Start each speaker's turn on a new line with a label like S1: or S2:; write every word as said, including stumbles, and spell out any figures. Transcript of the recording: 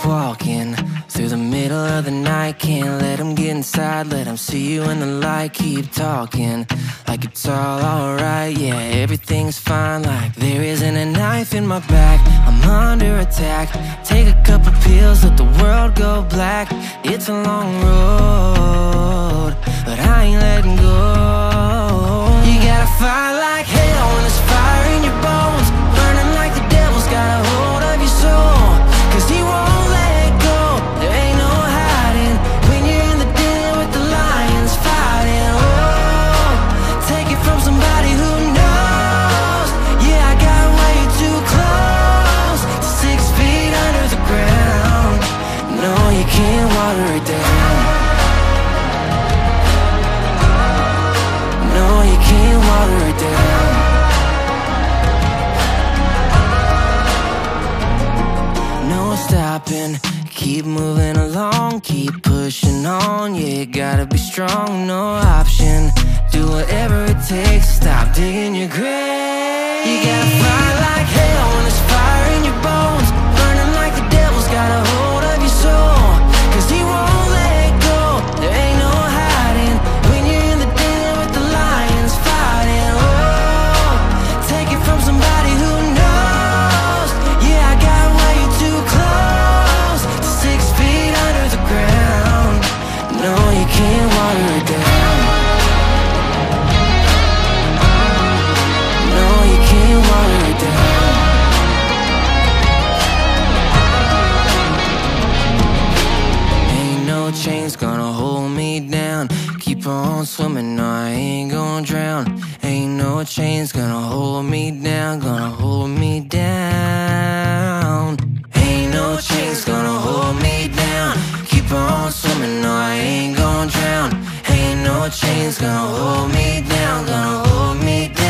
S1: walking through the middle of the night. Can't let them get inside, let them see you in the light. Keep talking like it's all alright. Yeah, everything's fine, like there isn't a knife in my back. I'm under attack. Take a couple pills, let the world go black. It's a long road, but I ain't letting go. You gotta fight like hell when there's fire in your bones, burning like the devil's got a hold of your soul. Cause he won't let go, there ain't no hiding when you're in the den with the lions fighting. Oh, take it from somebody who knows. Yeah, I got way too close to six feet under the ground. No, you can't water it down. No, you can't water it down. No stopping, keep moving along, keep pushing on. Yeah, you gotta be strong, no option. Do whatever it takes, stop digging your grave. You gotta fight like hell when there's fire in your bones, burning like the devil's got a hold of your soul. Cause he won't let go, there ain't no hiding when you're in the den with the lions fighting. Oh, take it from somebody who knows. Yeah, I got way too close to six feet under the ground. No, you can't water it down. No, you can't water it down. Ain't no chains gonna hold me down. Keep on swimming, no, I ain't gonna drown. Ain't no chains gonna hold me down, gonna hold me down. Ain't no chains gonna hold me down. Keep on swimming, no, I ain't gonna drown. Ain't no chains gonna hold me down, gonna hold me down.